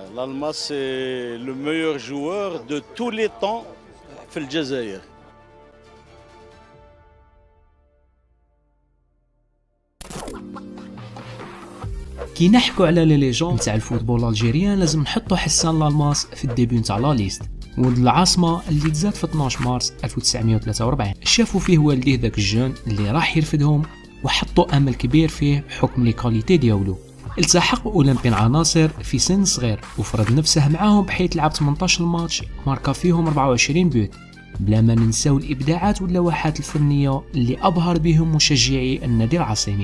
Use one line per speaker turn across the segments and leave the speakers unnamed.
L'Alma, c'est le meilleur joueur de tous les temps في الجزائر.
كي نحكوا على لي ليجوند تاع الفوتبول الجيريان لازم نحطوا حسان لالماس في الديبيو نتاع لا ليست. ولد العاصمه اللي تزاد في 12 مارس 1943 شافوا فيه والديه داك الجون اللي راح يرفدهم وحطوا امل كبير فيه بحكم لي كاليتي ديالو. التحق بأولمبيين عناصر في سن صغير وفرض نفسه معاهم بحيث لعب 18 ماتش ماركا فيهم 24 بوت. بلا ما ننساو الابداعات واللوحات الفنيه اللي ابهر بهم مشجعي النادي العاصمي.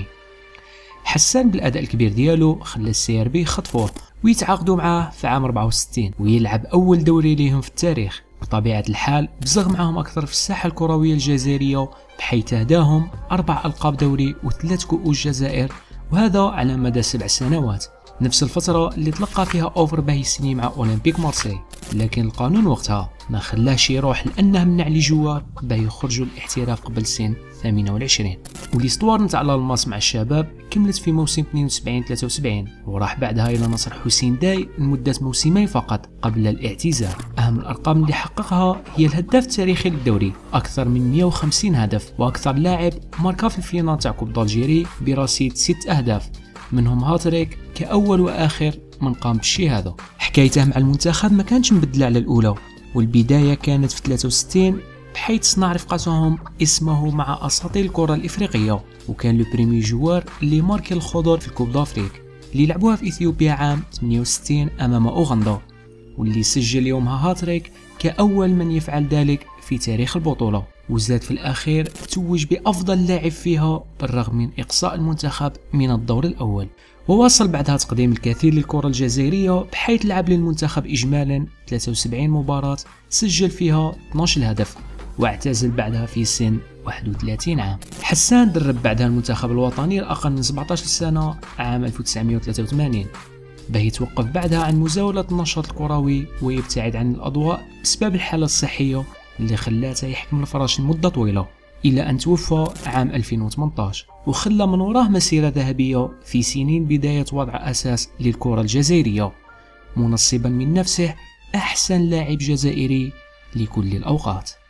حسان بالاداء الكبير ديالو خلى السي ار بي يخطفوه ويتعاقدوا معاه في عام 64 ويلعب اول دوري ليهم في التاريخ. بطبيعه الحال بزغ معاهم اكثر في الساحه الكرويه الجزائريه بحيث اهداهم 4 القاب دوري و3 كؤوس جزائر، وهذا على مدى 7 سنوات، نفس الفترة اللي تلقى فيها اوفر باه يسني مع اولمبيك مارسي. لكن القانون وقتها ما خلاش يروح لانه منع لي جوار باه يخرجوا الاحتراف قبل سن 28. واليستوار نتاع لالماس مع الشباب كملت في موسم 72-73 وراح بعدها الى نصر حسين داي لمدة موسمين فقط قبل الاعتزال. اهم الارقام اللي حققها هي الهداف التاريخي للدوري، اكثر من 150 هدف، واكثر لاعب ماركا في الفينال تاع كوب دالجيري برصيد 6 اهداف منهم هاتريك كأول وآخر من قام بالشي هذا. حكايته مع المنتخب ما كانتش مبدلة على الأولى، والبداية كانت في 63 بحيث صنع رفقتهم اسمه مع أساطير الكرة الإفريقية، وكان لو بريمي جوار اللي ماركي الخضر في الكوب دافريك اللي لعبوها في إثيوبيا عام 68 أمام أوغندا، واللي سجل يومها هاتريك كأول من يفعل ذلك في تاريخ البطولة. وزاد في الأخير توج بأفضل لاعب فيها بالرغم من إقصاء المنتخب من الدور الأول. وواصل بعدها تقديم الكثير للكرة الجزائرية بحيث لعب للمنتخب إجمالا 73 مباراة سجل فيها 12 هدف، واعتزل بعدها في سن 31 عام. حسان درب بعدها المنتخب الوطني لأقل من 17 سنة عام 1983 باه يتوقف بعدها عن مزاولة النشاط الكروي ويبتعد عن الأضواء بسبب الحالة الصحية اللي خلاته يحكم الفراش لمدة طويلة إلى أن توفى عام 2018، وخلى من وراه مسيرة ذهبية في سنين بداية وضع أساس للكرة الجزائرية، منصبا من نفسه أحسن لاعب جزائري لكل الأوقات.